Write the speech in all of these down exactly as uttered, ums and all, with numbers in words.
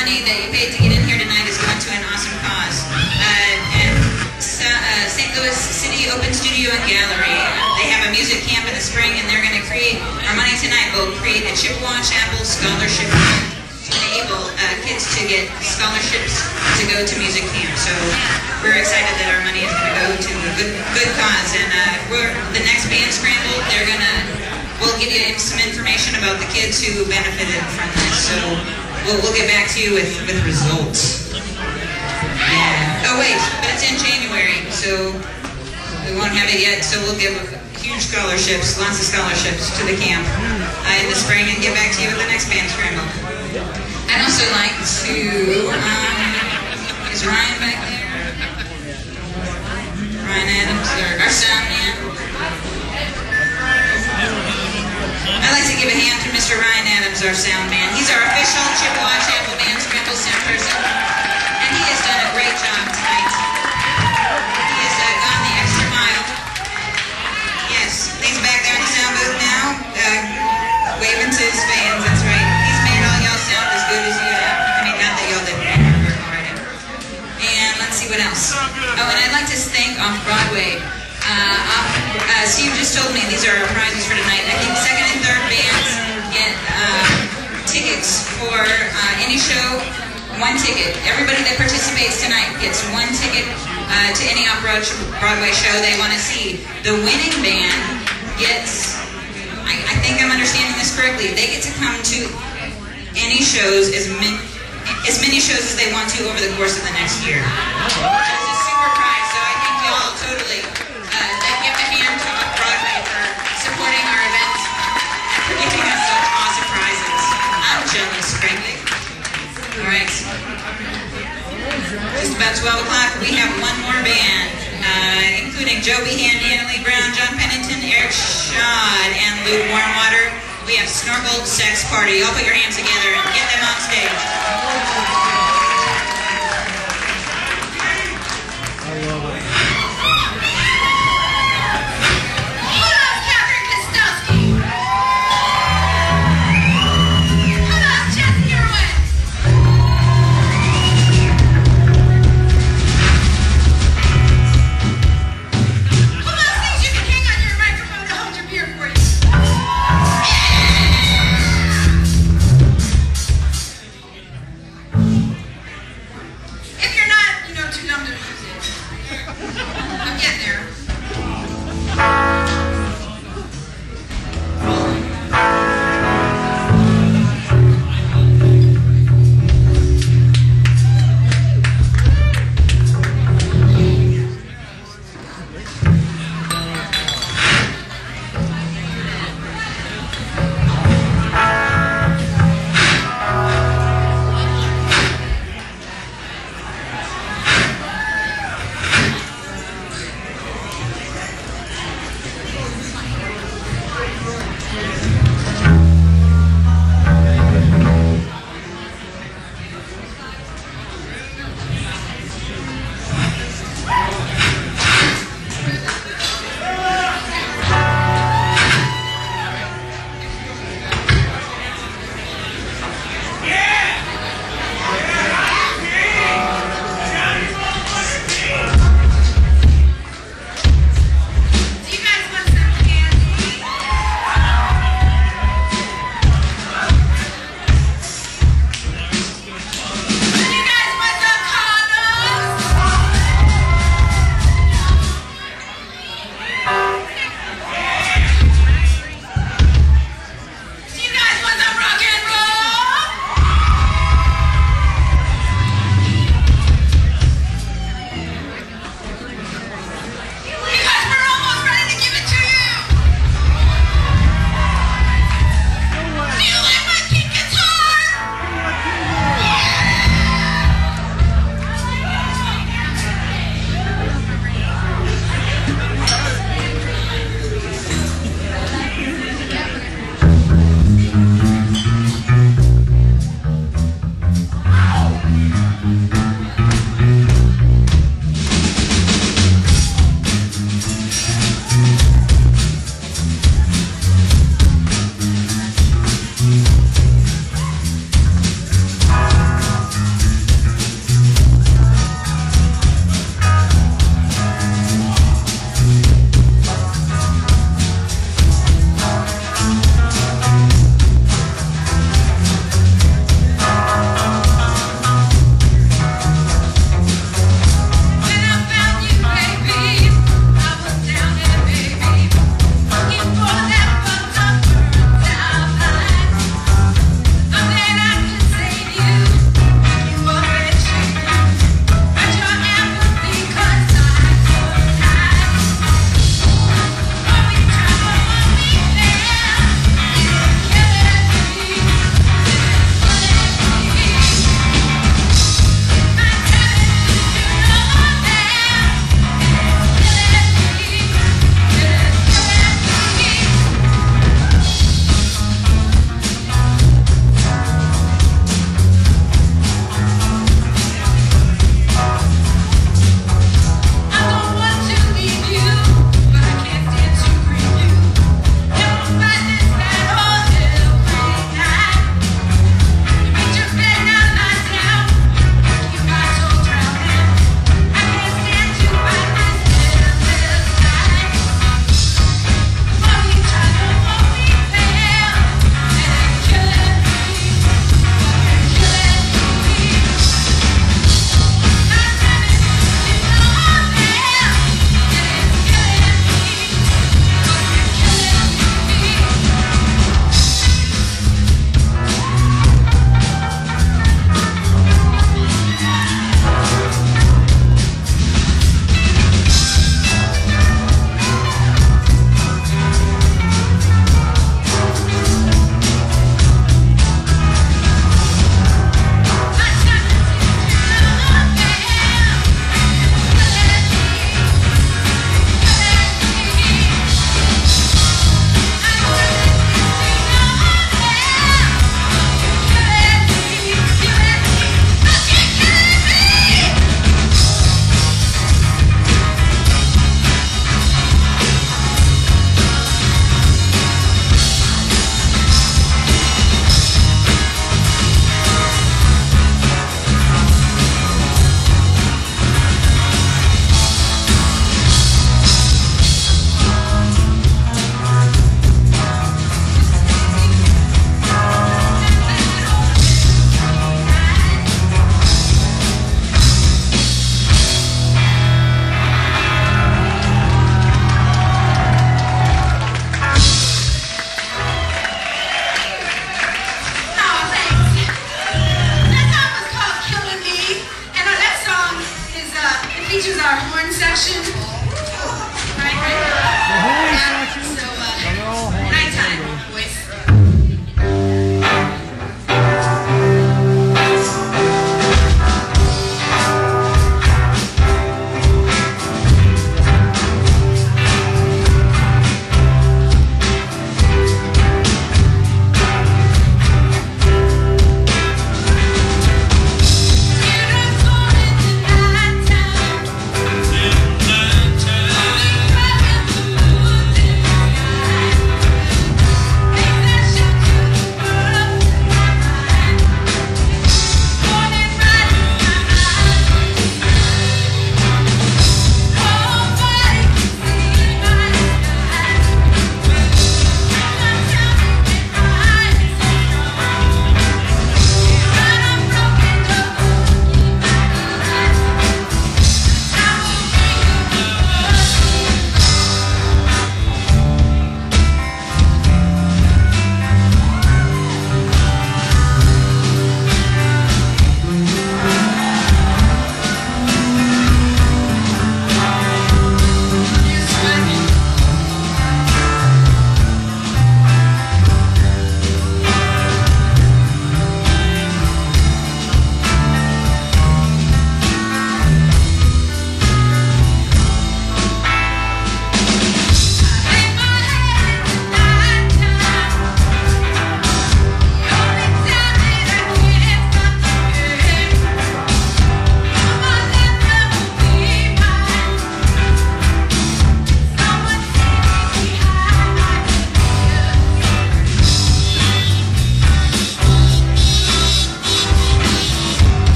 money that you paid to get in here tonight is going to an awesome cause. Uh, and uh, Saint Louis City Open Studio and Gallery, they have a music camp in the spring, and they're going to create, our money tonight will create a Chippewa Chapel scholarship to enable uh, kids to get scholarships to go to music camp. So we're excited that our money is going to go to a good, good cause. And uh, we're, the next band Scramble, they're going to, we'll give you some information about the kids who benefited from this. So we'll, we'll get back to you with, with results. Yeah. Oh wait, but it's in January, so we won't have it yet. So we'll give huge scholarships, lots of scholarships to the camp uh, in the spring, and get back to you with the next band Scramble. I'd also like to, um, is Ryan back there? Ryan Adams, our, our sound man. I'd like to give a hand to Mister Ryan Adams, our sound man. He's our official Chippewa Chapel Band Scramble sound person, and he has done a great job tonight. He has uh, gone the extra mile. Yes, he's back there in the sound booth now, uh, waving to his fans, that's right. He's made all y'all sound as good as you have. I mean, not that y'all didn't make it work already. And let's see what else. Oh, and I'd like to thank Off-Broadway. Uh, uh, Steve just told me these are our prizes for tonight. I think second and third bands get uh, tickets for uh, any show, one ticket. Everybody that participates tonight gets one ticket uh, to any Off-Broadway show they want to see. The winning band gets, I, I think I'm understanding this correctly, they get to come to any shows, as many, as many shows as they want to over the course of the next year. Which is a super prize, so I think we all totally give a hand to Off-Broadway for supporting our events and for giving us such awesome prizes. I'm jealous, frankly. Alright. Just about twelve o'clock, we have one more band, uh, including Joe Behan, Deanna Lee Brown, John Pennington, Eric Shad, and Luke Warmwater. We have Snorkel Sex Party. Y'all put your hands together and get them on stage. I love it.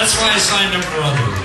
That's why I signed up for others.